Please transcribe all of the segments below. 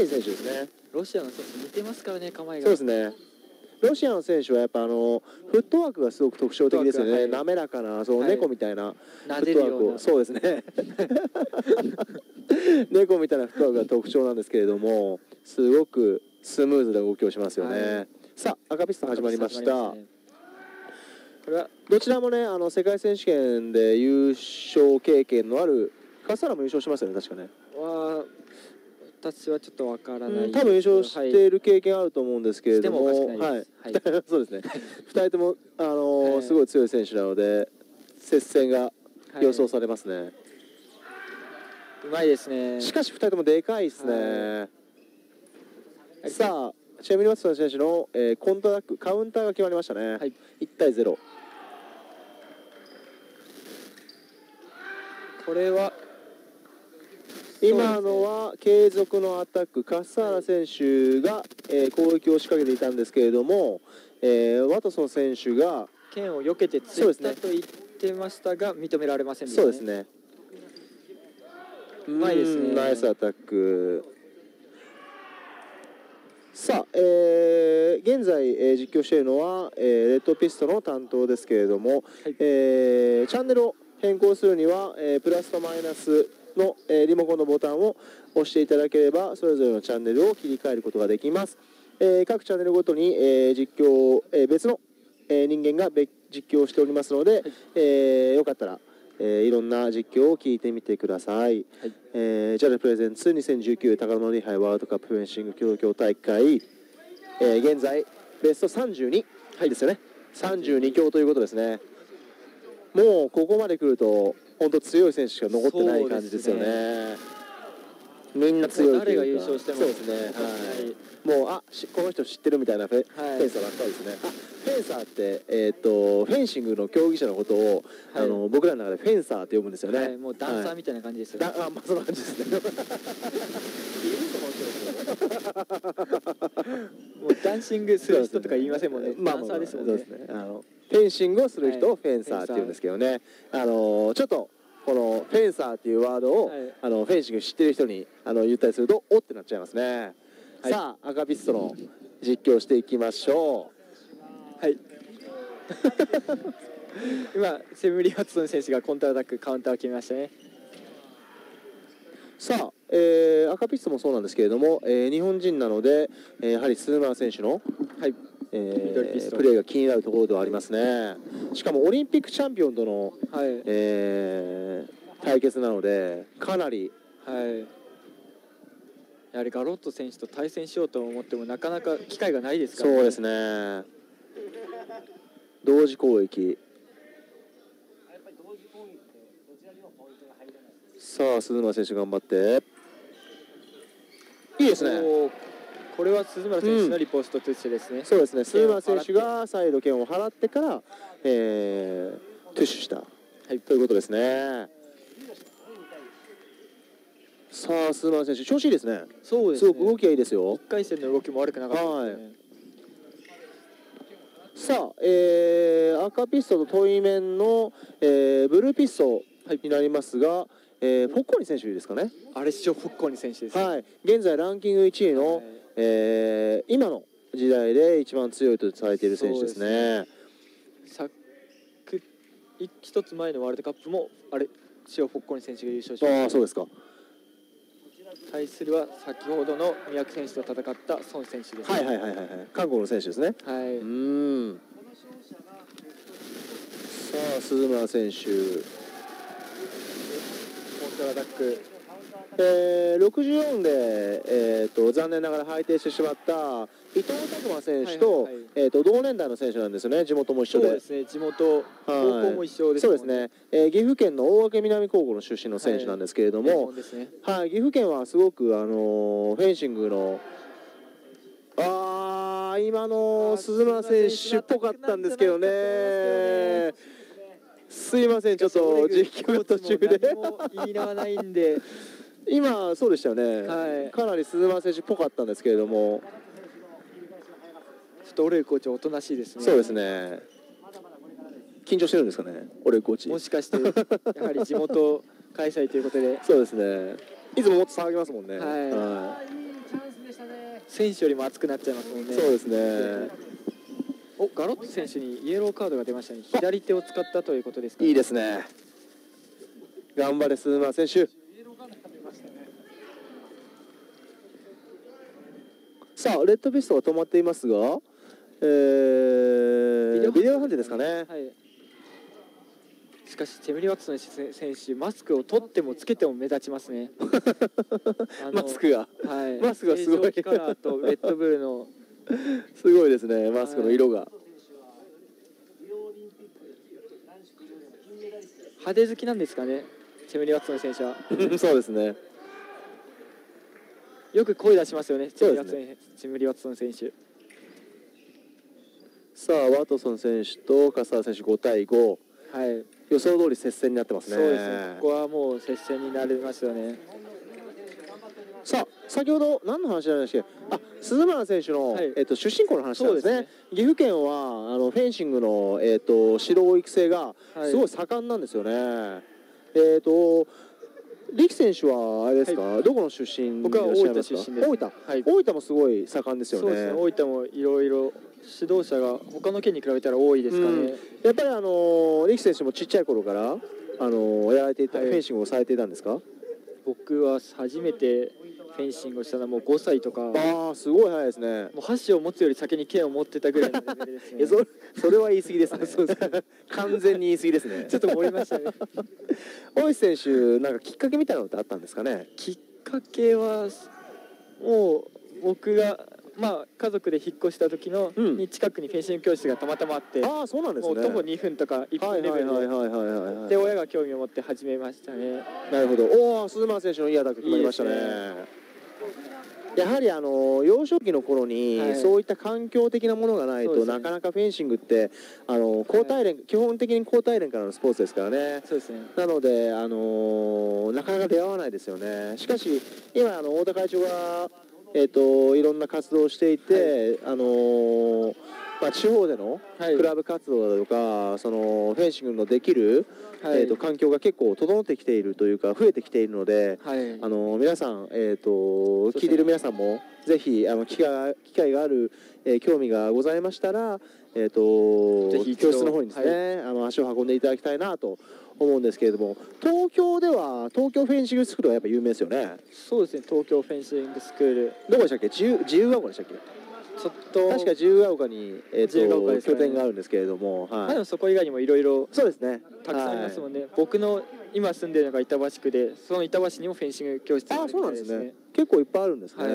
い選手ですね。 ロシアの選手似てますからね、構えが。 そうですね。ロシアの選手はやっぱフットワークがすごく特徴的ですよね。 はい、 滑らかなその猫みたいなフ撫ットワークを、 でるような。 そうですね。猫みたいなフットワークが特徴なんですけれども、すごくスムーズな動きをしますよね。 はい、 さあ赤ピストン始まりました。 ね、これはどちらもね世界選手権で優勝経験のある、カスタラも優勝しましたよね確かね。 私はちょっとわからない。 多分優勝している経験あると思うんですけれども、はい、そうですね。2人ともすごい強い選手なので接戦が予想されますね。 うまいですね。 しかし2人ともでかいですね。さあチェミリ・ワッツン選手のコントラックカウンターが決まりましたね。1対0。 これは今のは継続のアタック、カッサーラ選手が攻撃を仕掛けていたんですけれども、ワトソン選手が剣を避けてついたと言ってましたが認められませんでしたね。 そうですね。 うまいですね。 ナイスアタック。さあ、現在、実況しているのは、レッドピストの担当ですけれども、チャンネルを変更するには、プラスとマイナスの、リモコンのボタンを押していただければそれぞれのチャンネルを切り替えることができます。各チャンネルごとに、実況、別の、人間が実況しておりますので、よかったら、いろんな実況を聞いてみてください。ジャルプレゼンツ2019高野リハイワールドカップフェンシング東京大会、現在ベスト32ですよね。32強ということですね。もうここまで来ると本当強い選手しか残ってない感じですよね。みんな強いというか。 誰が優勝してもそうですね。はい。もうこの人知ってるみたいなフェンサーばっかりですね。フェンサーってフェンシングの競技者のことを僕らの中でフェンサーって呼ぶんですよね。 もうダンサーみたいな感じですよね。 まあそんな感じですね。 もうダンシングする人とか言いませんもんね。ダンサーですもんね。 フェンシングをする人をフェンサーって言うんですけどね。ちょっとこのフェンサーっていうワードをフェンシング知ってる人に言ったりするとおってなっちゃいますね。さあ赤ピストの実況していきましょう。 はい。今セムリ・ワッツソン選手がコントアタックカウンターを決めましたね。 さあ、赤ピストもそうなんですけれども、日本人なので、やはりスーマー選手の、プレーが気になるところではありますね。しかもオリンピックチャンピオンとの、対決なのでかなり、 やはりガロット選手と対戦しようと思ってもなかなか機会がないですからね。 そうですね。同時攻撃。さあ鈴村選手頑張って、いいですね。 これは鈴村選手のリポストトゥッシュですね。 そうですね。鈴村選手がサイド剣を払ってから、トゥッシュした、ということですね。さあ鈴村選手調子いいですね。 そうですね。 すごく動きがいいですよ。 1回戦の動きも悪くなかったですね。 さあ、赤ピストとトイメンの、ブルーピストになりますが、フォッコーニ選手ですかね。 アレッシオ・フォッコーニ選手です。 現在ランキング1位の、今の時代で一番強いとされている選手ですね。 一つ前のワールドカップもアレッシオ・フォッコーニ選手が優勝しました。 そうですか。 対するは先ほどの宮城選手と戦った孫選手です。 韓国の選手ですね。さあ鈴村選手コントラアタック、 64で、残念ながら敗退してしまった伊藤拓磨選手と、同年代の選手なんですよね。地元も一緒で。 そうですね。地元、高校も一緒です。 そうですね。岐阜県の大垣南高校の出身の選手なんですけれども、岐阜県はすごくフェンシングの今の鈴村選手っぽかったんですけどね。すいません、ちょっと実況途中で言い縄ないんで。 今そうでしたよね。かなり鈴村選手っぽかったんですけれども、 ちょっとオレイコーチおとなしいですね。 そうですね。緊張してるんですかね、オレイコーチ。 もしかしてやはり地元開催ということで。 そうですね。いつももっと騒ぎますもんね。 選手よりも熱くなっちゃいますもんね。 そうですね。 お、ガロット選手にイエローカードが出ましたね。左手を使ったということですか。 いいですね。頑張れスズマ選手。さあレッドピストが止まっていますが、ビデオ判定ですかね。 はい。しかしチェムリ・ワトソン選手、マスクを取ってもつけても目立ちますね。 マスクが、 はい、 マスクがすごい。 カラーとレッドブルのすごいですね、マスクの色が。 派手好きなんですかね、チェムリ・ワトソン選手は。 そうですね。 よく声出しますよね、チェムリ・ワトソン選手。 さあワトソン選手と笠原選手5対5。 はい。 予想通り接戦になってますね。 そうですね。ここはもう接戦になりますよね。 さあ先ほど何の話なんでしたっけ。あ、鈴村選手の、出身校の話なんですね。岐阜県はフェンシングの指導育成がすごい盛んなんですよね。力選手はあれですか、どこの出身？ 僕は大分出身です。 大分もすごい盛んですよね。 そうですね。大分もいろいろ指導者が他の県に比べたら多いですかね。 やっぱり力選手もちっちゃい頃からやられていた、フェンシングをされていたんですか？ 僕は初めてフェンシングをしたのはもう5歳とか。 ああ、すごい早いですね。 もう箸を持つより先に剣を持ってたぐらいのレベルですね。 それは言い過ぎですね。そうですね。完全に言い過ぎですね。 ちょっと盛りましたね。 大石選手、なんかきっかけみたいなのってあったんですかね。 きっかけはもう僕が家族で引っ越した時のに近くにフェンシング教室がたまたまあって、 ああそうなんですね。 もう徒歩2分とか1分レベルで親が興味を持って始めましたね。 なるほど。おお、鈴間選手のいいアタック決まりましたね。やはり幼少期の頃にそういった環境的なものがないとなかなかフェンシングって高体連、基本的に高体連からのスポーツですからね。 そうですね。なのでなかなか出会わないですよね。しかし今太田会長がいろんな活動をしていて、地方でのクラブ活動だとか、そのフェンシングのできる、環境が結構整ってきているというか増えてきているので、皆さん、聞いている皆さんもぜひ機会がある、興味がございましたら、教室の方にですね、足を運んでいただきたいなと思うんですけれども、東京では東京フェンシングスクールはやっぱ有名ですよね。 そうですね。東京フェンシングスクール、 どこでしたっけ？自由が丘でしたっけ？ ちょっと確か自由が丘に拠点があるんですけれども、 でもそこ以外にもいろいろそうですね、 たくさんありますもんね。僕の今住んでるのが板橋区で、その板橋にもフェンシング教室があるみたいですね。そうなんですね。結構いっぱいあるんですね。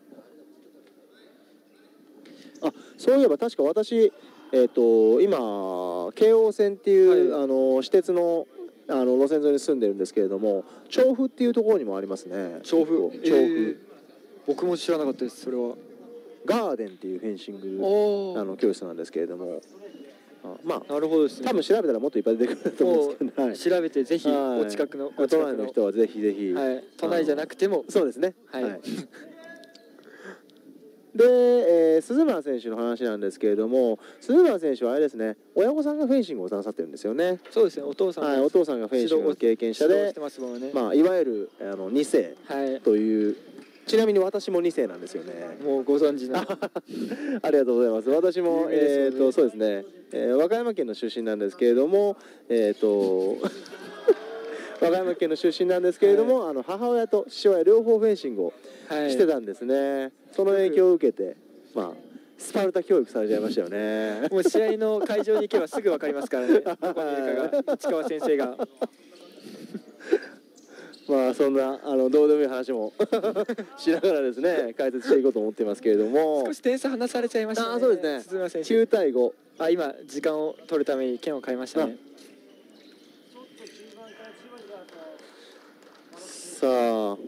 あ、そういえば確か私今京王線っていう私鉄の路線沿いに住んでるんですけれども、調布っていうところにもありますね。 調布。僕も知らなかったです。それはガーデンっていうフェンシング教室なんですけれども、 なるほどですね。 多分調べたらもっといっぱい出てくると思うんですけど、 調べてぜひお近くの都内の人はぜひぜひ、 都内じゃなくてもそうですね。で、鈴村選手の話なんですけれども、鈴村選手はあれですね、親御さんがフェンシングをなさってるんですよね。 そうですね。お父さんがフェンシングの経験者で、いわゆる2世という。ちなみに私も2世なんですよね。 もうご存知の。 ありがとうございます。私もそうですね、和歌山県の出身なんですけれども、和歌山県の出身なんですけれども、母親と父親両方フェンシングをしてたんですね。その影響を受けて、スパルタ教育されちゃいましたよね。 もう試合の会場に行けばすぐ分かりますからね。どこにいるかが、市川先生が。 そんなどうでもいい話もしながらですね、解説していこうと思ってますけれども、 少し点差離されちゃいましたね。 そうですね。9対5。 今時間を取るために剣を変えましたね。 さあ、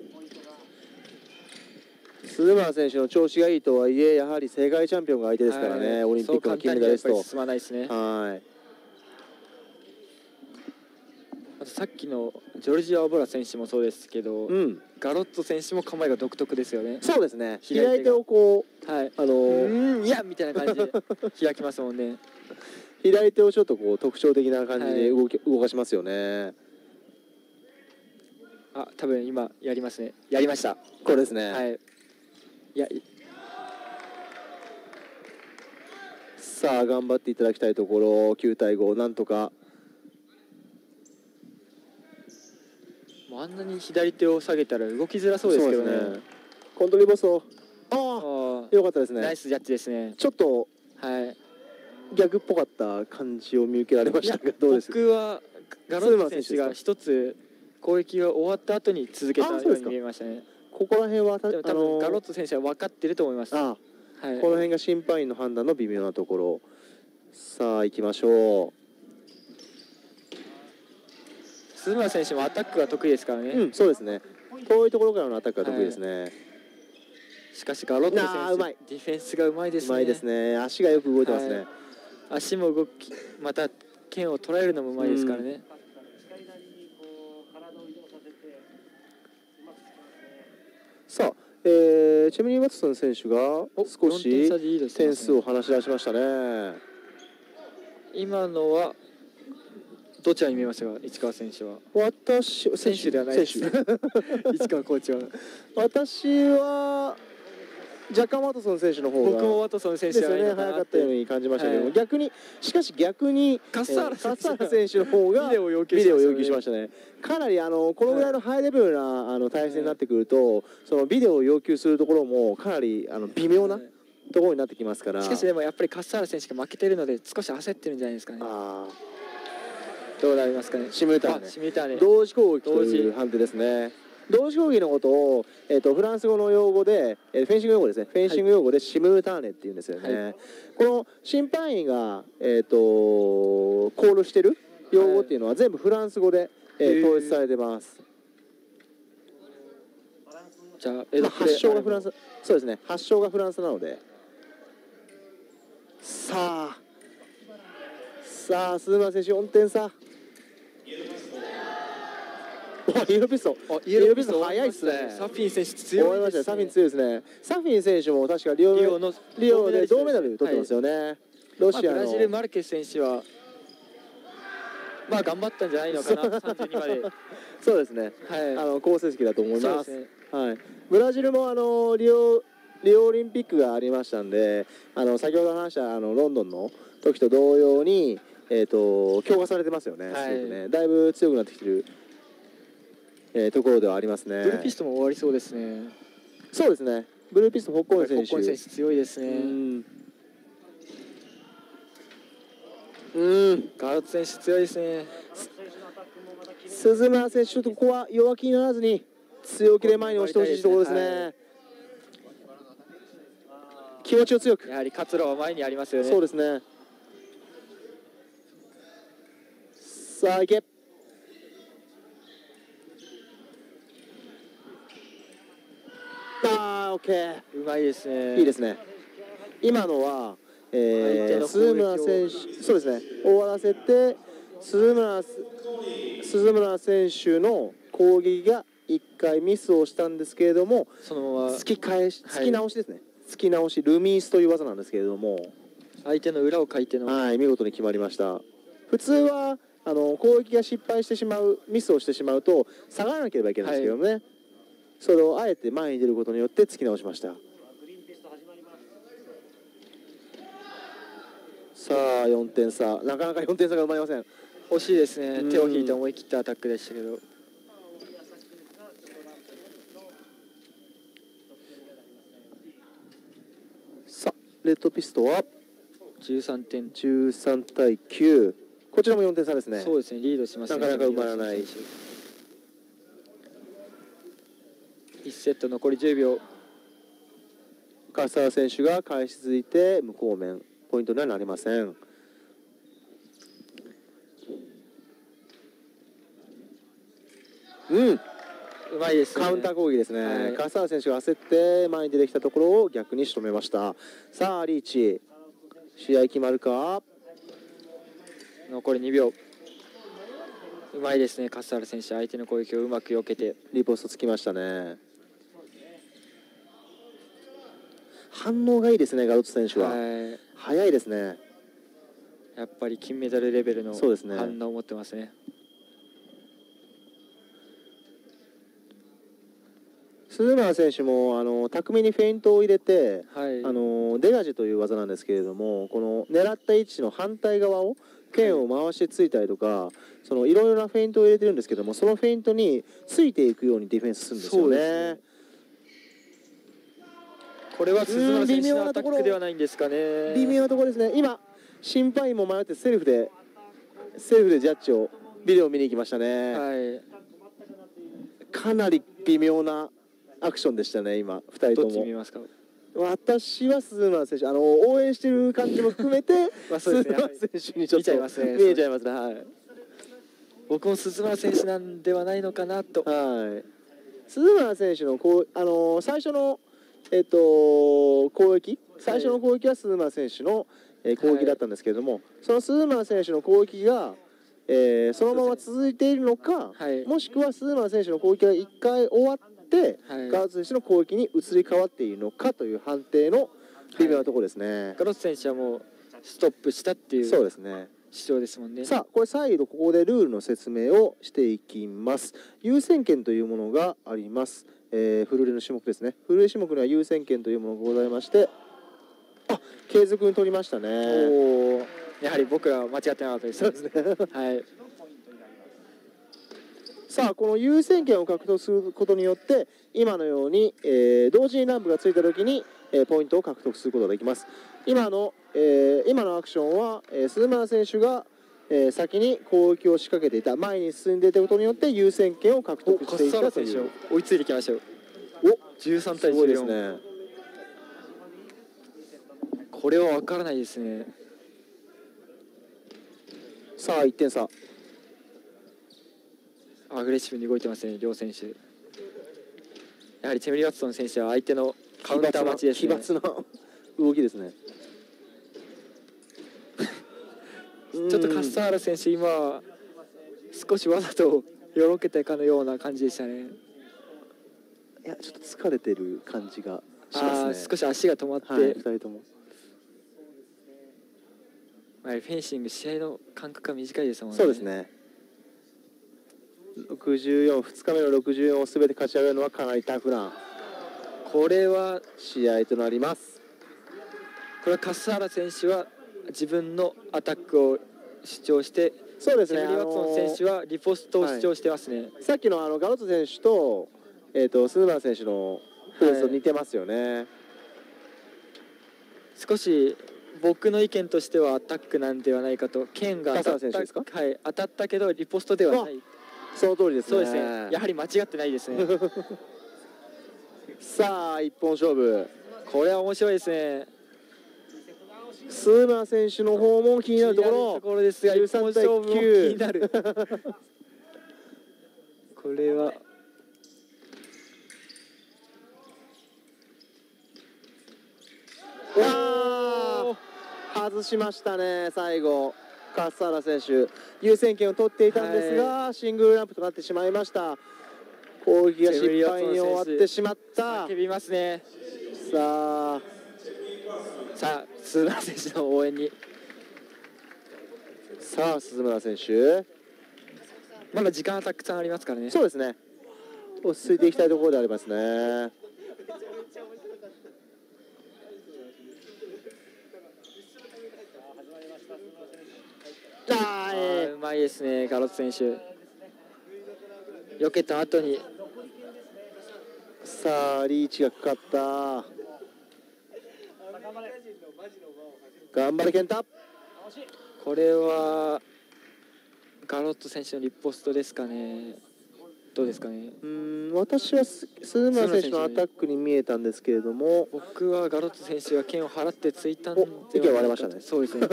鈴村選手の調子がいいとはいえ、やはり世界チャンピオンが相手ですからね、オリンピックの金メダリスト。 進まないですね。あとさっきのジョルジオ・アボラ選手もそうですけど、ガロッツォ選手も構えが独特ですよね。 そうですね。左手をこう、いやみたいな感じで開きますもんね。 左手をちょっとこう特徴的な感じで動かしますよね。 多分今やりますね。やりました。 これですね。 いや、 さあ頑張っていただきたいところ。9対5、なんとか。 あんなに左手を下げたら動きづらそうですけどね。 コントリボスト、ああ、よかったですね。 ナイスジャッジですね。 ちょっと逆っぽかった感じを見受けられましたが、どうです？ 僕はガロット選手が一つ攻撃が終わった後に続けたように見えましたね。 ここら辺は多分ガロット選手は分かってると思います。 この辺が審判員の判断の微妙なところ。さあ行きましょう。 鈴村選手もアタックが得意ですからね。 そうですね。遠いところからのアタックが得意ですね。 しかしガロット選手ディフェンスがうまいですね。 うまいですね。足がよく動いてますね。 足も動き、また剣を捉えるのもうまいですからね。 さあ、チェミリー・ワトソン選手が少し点数を離し出しましたね。 今のはどちらに見えましたか、市川選手は。 選手ではないです。 市川コーチは。 私は若干ワトソン選手の方が、 僕もワトソン選手ですよね、早かったように感じましたけども、逆に笠原選手の方がビデオを要求しましたね。かなりこのぐらいのハイレベルな対戦になってくると、そのビデオを要求するところもかなり微妙なところになってきますから。 しかしでもやっぱり笠原選手が負けてるので少し焦ってるんじゃないですかね。どうなりますかね。 シミュレターネ、同時攻撃という判定ですね。同時攻撃のことを、フランス語の用語で、フェンシング用語ですね。フェンシング用語でシムルターネって言うんですよね。この審判員が、コールしてる用語っていうのは全部フランス語で、統一されてます。 じゃあ発祥がフランス、そうですね。発祥がフランスなので。さあ、鈴村選手4点差。イエローピストン速いですね。 サフィン選手強いですね。 サフィン強いですね。サフィン選手も確かリオで銅メダル取ってますよね。ロシアのブラジルマルケス選手はまあ頑張ったんじゃないのかな。32まで。 そうですね。好成績だと思います。ブラジルもリオオリンピックがありましたんで、先ほど話したロンドンの時と同様に強化されてますよね。すごくね、だいぶ強くなってきてるところではありますね。 ブルーピストも終わりそうですね。 そうですね。ブルーピストホッコン選手強いですね。ガロット選手強いですね。 鈴村選手、ちょっとここは弱気にならずに強気で前に押してほしいところですね。気持ちを強く。 やはり活路は前にありますよね。 そうですね。さあ行け。オッケー。 うまいですね。 いいですね。今のは、鈴村選手、そうですね。終わらせて鈴村選手の攻撃が1回ミスをしたんですけれども、 そのまま突き直しですね。突き直しルミースという技なんですけれども、 相手の裏をかいての見事に決まりました。普通は攻撃が失敗してしまう、ミスをしてしまうと下がらなければいけないんですけどね。それをあえて前に出ることによって突き直しました。さあ4点差、なかなか4点差が生まれません。 惜しいですね。手を引いて思い切ったアタックでしたけど。 さあレッドピストは 13点、 13対9。こちらも4点差ですね。 そうですね、リードしますね。 なかなか埋まらない。 1セット残り10秒。 笠原選手が返し続いて無効面、ポイントにはなりません。 うまいですね。 カウンター攻撃ですね。笠原選手が焦って前に出てきたところを逆に仕留めました。さあリーチ、試合決まるか。 残り2秒。うまいですね、笠原選手。相手の攻撃をうまく避けてリポストつきましたね。反応がいいですね、ガロット選手は。速いですね。 やっぱり金メダルレベルの反応を持ってますね。 鈴村選手も巧みにフェイントを入れて、 はい、 デガジェという技なんですけれども、この狙った位置の反対側を剣を回してついたりとか、いろいろなフェイントを入れてるんですけども、そのフェイントについていくようにディフェンスするんですよね。 これは鈴村選手のアタックではないんですかね。 微妙なところですね。今審判員も迷ってセルフでジャッジをビデオを見に行きましたね。 はい、 かなり微妙なアクションでしたね、今2人とも。 どっち見ますか？ 私は鈴村選手、応援してる感じも含めて鈴村選手にちょっと見えちゃいますね。はい、 僕も鈴村選手なんではないのかなと。 はい、鈴村選手の最初の攻撃は鈴村選手の攻撃だったんですけれども、はい、その鈴村選手の攻撃が、そのまま続いているのか、はい、もしくは鈴村選手の攻撃が1回終わって、はい、ガロッツ選手の攻撃に移り変わっているのかという判定の微妙なところですね。 ガロッツ選手はもうストップしたっていう、そうですね、主張ですもんね。 さあ、これ再度ここでルールの説明をしていきます。優先権というものがあります。フルレの種目ですね。フルレ種目には優先権というものがございまして、継続に取りましたね。 やはり僕らは間違ってなかったです。 そうですね。 はい。 さあ、この優先権を獲得することによって、今のように、同時にランプがついたときに、ポイントを獲得することができます。今のアクションは、鈴村選手が、先に攻撃を仕掛けていた、前に進んでいたことによって優先権を獲得していたという。 追いついてきましたよ。13対14ですね。これは分からないですね。 さあ、1点差。 アグレッシブに動いてますね、両選手。やはりチェムリ・ワトソン選手は相手のカウンター待ちですね。 奇抜な動きですね。 ちょっとカッサーラ選手、今少しわざとよろけたかのような感じでしたね。 いや、ちょっと疲れてる感じがしますね。 少し足が止まって、はい、 2人とも。 フェンシング試合の間隔が短いですもんね。 そうですね。64、2日目の64をすべて勝ち上がるのはかなりタフな、 これは試合となります。 これはカッサーラ選手は自分のアタックを主張して、 そうですね、 チェムリ・ワトソン選手はリポストを主張してますね。 さっきのガロッツ選手と、鈴村選手のプレスと似てますよね。 少し僕の意見としてはアタックなんではないかと。剣が当たったけどリポストではない。 その通りですね。 そうですね。やはり間違ってないですね。 さあ、一本勝負。 これは面白いですね。 鈴村選手の方も気になるところですが、一本勝負も気になる。これは外しましたね。最後カッサーラ選手優先権を取っていたんですが、シングルランプとなってしまいました。攻撃が失敗に終わってしまった。 叫びますね。 さあ鈴村選手の応援に。 さあ、鈴村選手まだ時間はたくさんありますからね。 そうですね、落ち着いていきたいところでありますね。 うまいですね、ガロッツ選手。避けた後に、 さあリーチがかかった。頑張れ健太。 これはガロッツ選手のリポストですかね。どうですかね。 私は鈴村選手のアタックに見えたんですけれども、 僕はガロッツ選手が剣を払ってついたんではないかと。 意見割れましたね。 そうですね。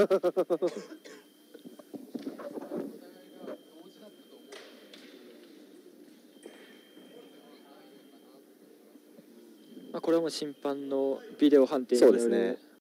これはもう審判のビデオ判定による。 そうですね。